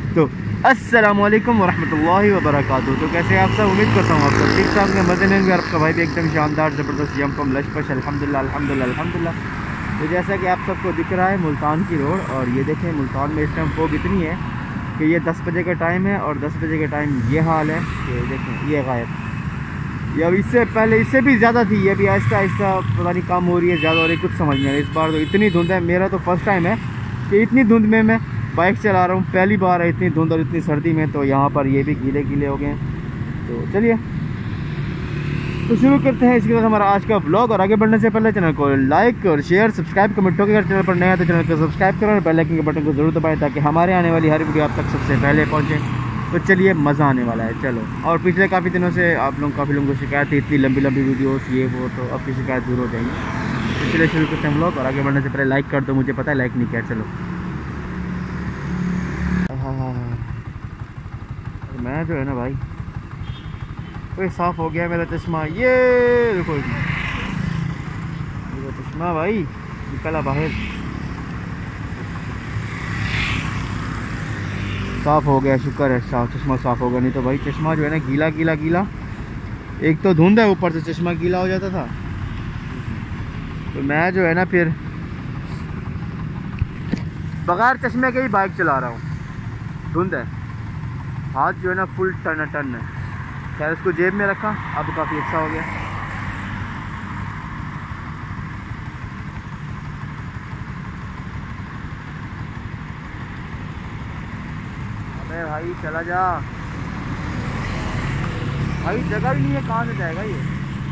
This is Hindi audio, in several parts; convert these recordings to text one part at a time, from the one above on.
तो अस्सलामुअलैकुम वरहमतुल्लाहि वबरकातुहू। तो कैसे आप सब, उम्मीद करता हूँ आप सब ठीक ठाक हैं, मज़े में भी। आपका भाई भी एकदम शानदार ज़बरदस्त यमकम लशपश अल्हम्दुलिल्लाह अल्हम्दुलिल्लाह अल्हम्दुलिल्लाह। तो जैसा कि आप सबको दिख रहा है मुल्तान की रोड, और ये देखें मुल्तान में इस टाइम फोग इतनी है कि ये 10 बजे का टाइम है, और 10 बजे के टाइम ये हाल है कि देखें ये गायब। ये अब इससे पहले इससे भी ज़्यादा थी, ये भी आहिस्ता आहिस्ता पता नहीं कम हो रही है, ज़्यादा हो रही है, कुछ समझ नहीं आ रही। इस बार तो इतनी धुंध है, मेरा तो फर्स्ट टाइम है कि इतनी धुंध में मैं बाइक चला रहा हूँ, पहली बार है इतनी धुंध और इतनी सर्दी में। तो यहाँ पर ये भी गीले गीले हो गए हैं। तो चलिए तो शुरू करते हैं इसके साथ हमारा आज का ब्लॉग। और आगे बढ़ने से पहले चैनल को लाइक और शेयर सब्सक्राइब कमेंट होकर, अगर चैनल पर नया है तो चैनल को सब्सक्राइब करें और बेल आइकन के बटन को जरूर दबाएं ताकि हमारे आने वाली हर वीडियो आप तक सबसे पहले पहुँचे। तो चलिए मज़ा आने वाला है, चलो। और पिछले काफ़ी दिनों से काफ़ी लोगों को शिकायत थी इतनी लंबी लंबी वीडियोस ये वो, तो अब की शिकायत दूर हो जाएगी। तो चलिए शुरू करते हैं ब्लॉग। और आगे बढ़ने से पहले लाइक कर दो, मुझे पता है लाइक नहीं किया। चलो मैं जो है ना भाई, कोई साफ़ हो गया मेरा चश्मा, ये देखो मेरा चश्मा भाई निकला बाहर, साफ़ हो गया, शुक्र है चश्मा साफ़ हो गया। नहीं तो भाई चश्मा जो है ना गीला गीला गीला, एक तो धुंध है ऊपर से चश्मा गीला हो जाता था। तो मैं जो है ना फिर बगैर चश्मे के ही बाइक चला रहा हूँ, धुंध है, हाथ जो है ना फुल टन टन है। खैर उसको जेब में रखा, अब काफ़ी अच्छा हो गया। अबे भाई चला जा भाई, जगह ही नहीं है, कहाँ से जाएगा ये।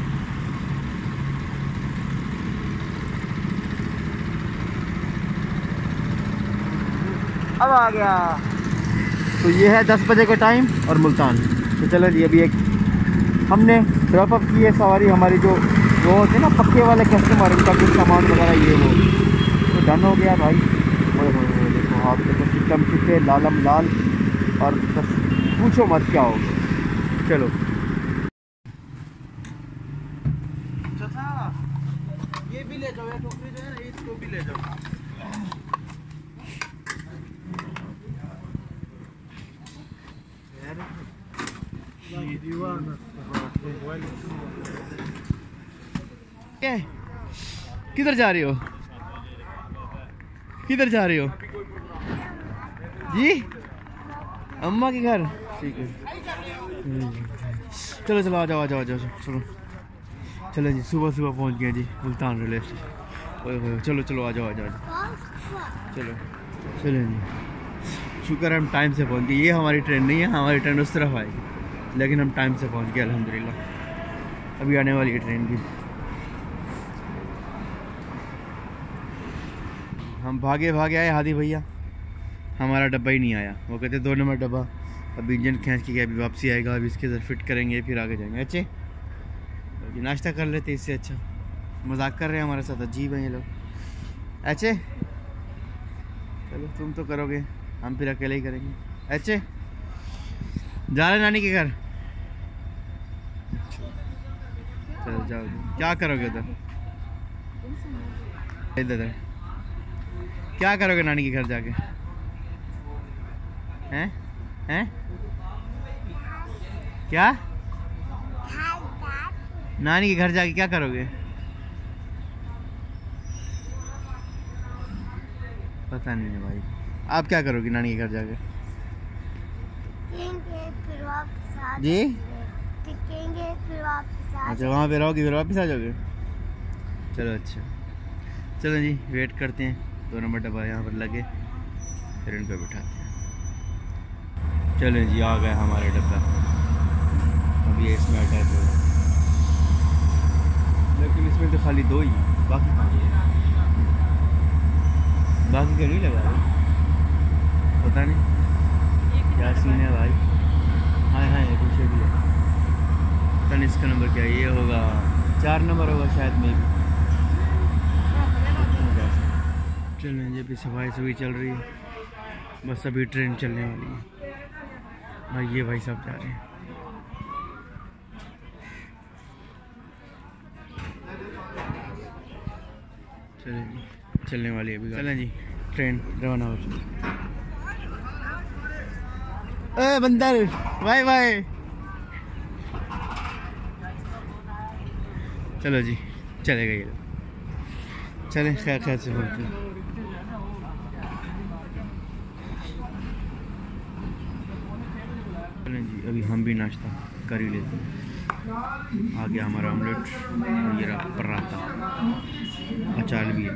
अब आ गया। तो ये है 10 बजे का टाइम और मुल्तान। तो चलो जी, अभी एक हमने ड्रॉप अप की है सवारी हमारी, जो होते हैं ना पक्के वाले कस्टमर, इनका कुछ सामान वगैरह ये वो, तो डन हो गया भाई। देखो हाथ देखो चिट्टम चिट्टे लालम लाल, और बस पूछो मत क्या हो। चलो ये भी ले जाओ, टोकरी जो है ना इसको भी ले जाओ। किधर जा रही हो, किधर जा रही हो जी? अम्मा के घर, ठीक है। चलो चलो आ जाओ आ जाओ आ जाओ, चलो चलो जी, सुबह सुबह पहुंच गए जी मुल्तान रेलवे स्टेशन। चलो चलो आ जाओ आ जाओ, चलो चलो जी, शुक्र है हम टाइम से पहुंच गए। ये हमारी ट्रेन नहीं है, हमारी ट्रेन उस तरफ आएगी, लेकिन हम टाइम से पहुंच गए अल्हम्दुलिल्लाह। अभी आने वाली है ट्रेन भी। हम भागे भागे आए, हादी भैया हमारा डब्बा ही नहीं आया। वो कहते 2 नंबर डब्बा, अब इंजन खींच के अभी वापसी आएगा, अभी इसके अंदर फिट करेंगे फिर आगे जाएंगे। अच्छे अभी नाश्ता कर लेते, इससे अच्छा मजाक कर रहे हैं हमारे साथ, अजीब है ये लोग। अच्छे चलो तुम तो करोगे, हम फिर अकेले ही करेंगे। अच्छे जा रहे नानी के घर, चलो जाओ। क्या करोगे उधर, इधर क्या करोगे नानी के घर जाके? हैं हैं क्या नानी के घर जाके क्या करोगे? पता नहीं है भाई, आप क्या करोगे नानी के घर जाके? जी अच्छा, वहाँ पे रहोगे फिर वापस आ जाओगे। चलो अच्छा, चलो जी वेट करते हैं, 2 नंबर डब्बा यहाँ पर लगे, फिर इनको बिठाते हैं। चलो जी आ गया हमारे डब्बा, अभी इसमें अटैच होगा, लेकिन इसमें तो खाली 2 ही, बाकी क्यों नहीं लगा रहे, पता नहीं क्या सीन है भाई। हाँ हाँ ये पीछे भी है, पता नहीं इसका नंबर क्या है, ये होगा 4 नंबर होगा शायद में भी। चलें जी, अभी सफाई सफाई चल रही है, बस अभी ट्रेन चलने वाली है भाई। ये भाई साहब जा रहे हैं, चलें जी चलने वाली है अभी, चलें जी ट्रेन रवाना हो चुकी। बंदर बाय बाय। चलो जी चलेगा ये, चलें खैर खैर से बोलते हैं। चलें जी अभी हम भी नाश्ता कर ही लेते हैं। आ गया हमारा ऑमलेट, ये रहा पराठा, अचार भी है।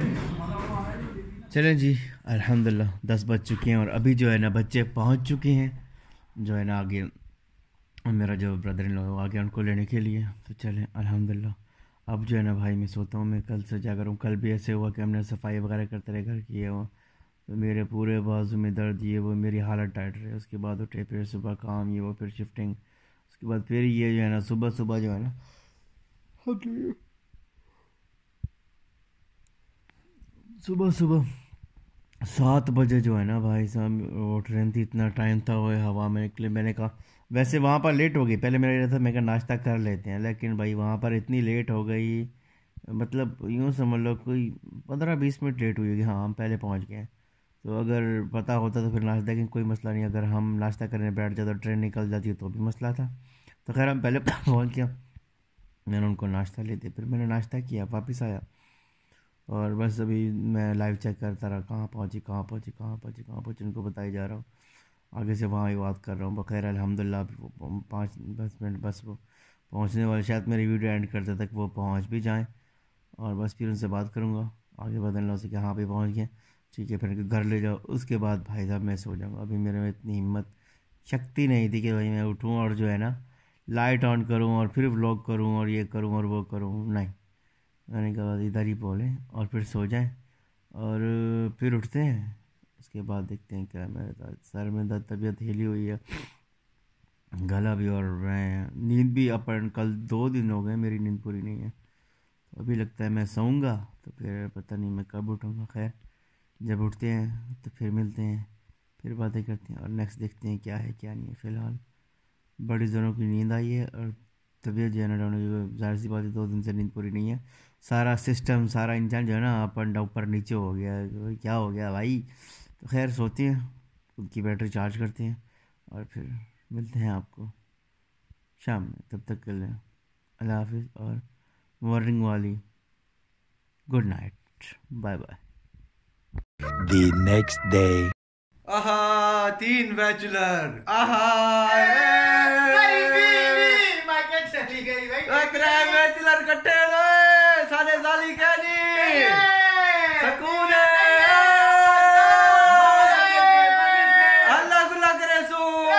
चलें जी अल्हम्दुलिल्लाह 10 बज चुके हैं और अभी जो है ना बच्चे पहुंच चुके हैं, जो है ना आगे मेरा जो ब्रदर इन लोग आ गया उनको लेने के लिए। तो चलें अल्हम्दुलिल्लाह। अब जो है ना भाई मैं सोता हूँ मैं कल से क्या करूँ। कल भी ऐसे हुआ कि हमने सफाई वगैरह करते रहे घर की है वो, तो मेरे पूरे बाजू में दर्द, ये वो, मेरी हालत टाइट रही। उसके बाद उठे फिर सुबह काम, ये वो, फिर शिफ्टिंग, उसके बाद फिर ये जो है ना सुबह सुबह जो है ना सुबह सुबह 7 बजे जो है ना भाई साहब वो ट्रेन थी। इतना टाइम था वो हवा में निकले। मैंने कहा वैसे वहाँ पर लेट हो गई, पहले मेरा ये था मैं कहा नाश्ता कर लेते हैं, लेकिन भाई वहाँ पर इतनी लेट हो गई, मतलब यूँ समझ लो कोई 15-20 मिनट लेट हुई होगी। हाँ हम पहले पहुँच गए। तो अगर पता होता तो फिर नाश्ता की कोई मसला नहीं, अगर हम नाश्ता करने बैठ जाते तो ट्रेन निकल जाती तो भी मसला था। तो खैर हम पहले पहुँच गया, मैंने उनको नाश्ता ले दिया, फिर मैंने नाश्ता किया, वापस आया और बस अभी मैं लाइव चेक करता रहा कहाँ पहुँची कहाँ पहुँची कहाँ पहुँची कहाँ पहुँची, उनको बताई जा रहा हूँ। आगे से वहाँ ही बात कर रहा हूँ। बखैर अल्हम्दुलिल्लाह अभी वो 5-10 मिनट बस वो पहुँचने वाले, शायद मेरी वीडियो एंड करते तक वो पहुँच भी जाएँ और बस फिर उनसे बात करूँगा आगे बदलना से कि हाँ भी पहुँच गए, ठीक है, फिर घर ले जाओ। उसके बाद भाई साहब मैं सो जाऊँगा। अभी मेरे में इतनी हिम्मत शक्ति नहीं थी कि भाई मैं उठूँ और जो है ना लाइट ऑन करूँ और फिर व्लॉग करूँ और ये करूँ और वो करूँ, नहीं। मैंने कहा इधर ही बोले और फिर सो जाएं और फिर उठते हैं। उसके बाद देखते हैं क्या, मेरे सर में दर्द, तबीयत हिली हुई है, गला भी, और मैं नींद भी अपन कल 2 दिन हो गए मेरी नींद पूरी नहीं है। तो अभी लगता है मैं सोऊंगा तो फिर पता नहीं मैं कब उठूँगा। खैर जब उठते हैं तो फिर मिलते हैं, फिर बातें करते हैं और नेक्स्ट देखते हैं क्या है क्या नहीं है। फ़िलहाल बड़ी ज़ोरों की नींद आई है और तबीयत जो है ना डाउन, ज़ाहिर सी बात है 2 दिन से नींद पूरी नहीं है। सारा सिस्टम, सारा इंसान जो है ना अप एंड डाउन ऊपर नीचे हो गया है, क्या हो गया भाई। तो खैर सोते हैं, खुद की बैटरी चार्ज करते हैं और फिर मिलते हैं आपको शाम में। तब तक के लिए अल्लाह हाफिज़ और मॉर्निंग वाली good night, bye bye. The next day. आहा 3 बैचलर, आहा चली गई भाई, बैचलर कट्टे सारे साली कहनी सकून अल्लाह गुल्ला करे सो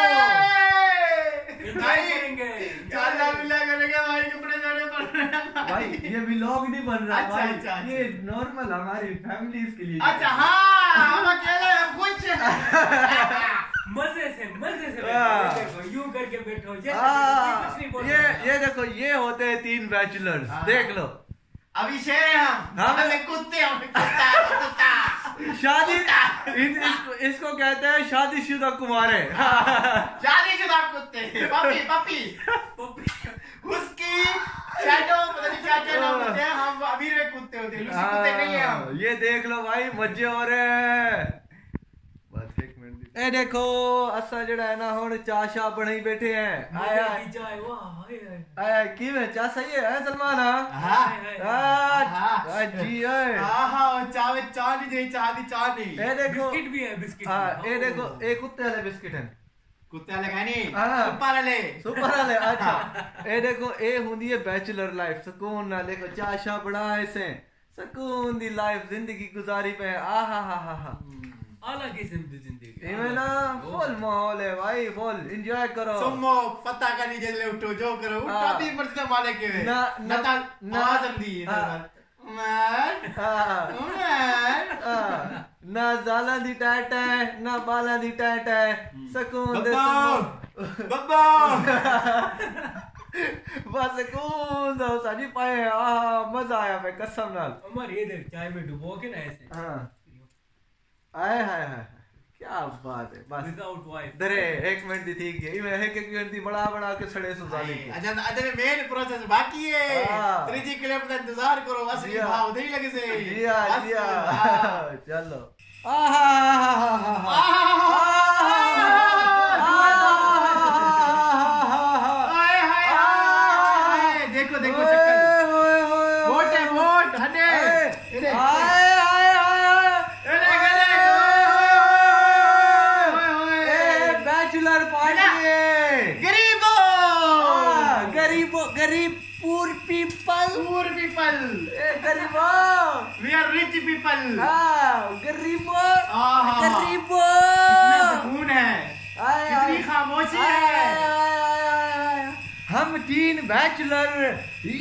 भाई कपड़े धोने पड़ रहे हैं भाई। ये व्लॉग नहीं बन रहा अच्छा, भाई, अच्छा, ये नॉर्मल हमारी फैमिली के लिए। अच्छा हाँ हम अकेले हैं कुछ मजे से देखो, यूं करके बैठो जैसे कुछ नहीं बोल ये देखो ये होते हैं 3 बैचलर्स, देख लो। अभी शेर हैं हम हमें कुत्ते हम कुत्ता शादी इसको कहते हैं शादीशुदा कुमारे। शादीशुदा कुत्ते, पपी उसकी शैडो पता नहीं क्या क्या नाम होते हैं, हम अभी वे कुत्ते होते हैं, लूसी कुत्ते नहीं है हम। ये देख लो भाई मजे हो रहे हैं। बस 1 मिनट ए देखो असा जड़ा है ना हुन चाह शाह बनाई बैठे हैं। आया चाय, वाह आया की में चाह सही है सलमान? हां जी ओए आहा चाय चाह नहीं। ए देखो बिस्किट भी है, बिस्किट। हां ए देखो एक कुत्ते वाले बिस्किट है, कुत्ते वाले खाने हाँ। सुपर वाले अच्छा। ए देखो ए हुंदी है बैचलर लाइफ, सुकून ना देखो चाह शाह बड़ा ऐसे सुकून दी लाइफ जिंदगी गुजारी पे। आहा हा हा हा आला किस्म की जिंदगी इमे ना फुल माहौल है भाई, फुल एंजॉय करो। सुमो पता का नहीं जल्दी उठो जो करो उठो भी मर्द मालिक के ना जल्दी ना जाला दी टाइट है ना बाला दी टाइट है, सुकून दे बब्बा बस सुकून दो साजी पाए। आहा मजा आया मैं कसम नाल। हमारे इधर चाय में डुबो के ना ऐसे। हां आए हाय हाय क्या बात है। बस विदाउट वाइफ दरे 1 मिनट दी थी कि मैं एक मिनट दी बड़ा के सड़े सुजाली के। अच्छा अदर मेन प्रोसेस बाकी है, त्रीजी क्लिप का इंतजार करो, असली भाव नहीं लगे से। जी चलो गरीब पुअर पीपल, Poor people. गरीबों, We are rich people. गरीबों, आहा। गरीबों, कितना सुकून है, आय, कितनी आय, खामोशी आय, है। आय, आय, आय। हम 3 बैचलर,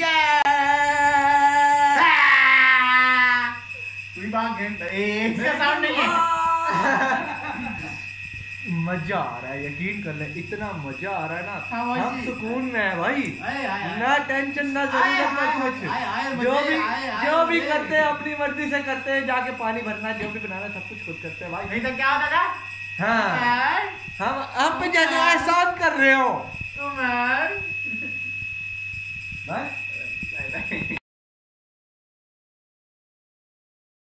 कोई बात नहीं, इसका साउंड नहीं है। मजा आ रहा है, यकीन कर ले, इतना मजा आ रहा है ना, खामोशी। हम सुकून में है भाई, आय, आय, आय। ना टेंशन ना जरूरत ना आय, कुछ, आय, आय, जो मजे, भी आय, आय, जो भी मजे। करते हैं अपनी मर्जी से करते हैं, जाके पानी भरना है, जो भी बनाना है, सब कुछ खुद करते हैं भाई। नहीं तो क्या होता था? हाँ, मैन, हम पे जैसे एहसान कर रहे हो। मैन,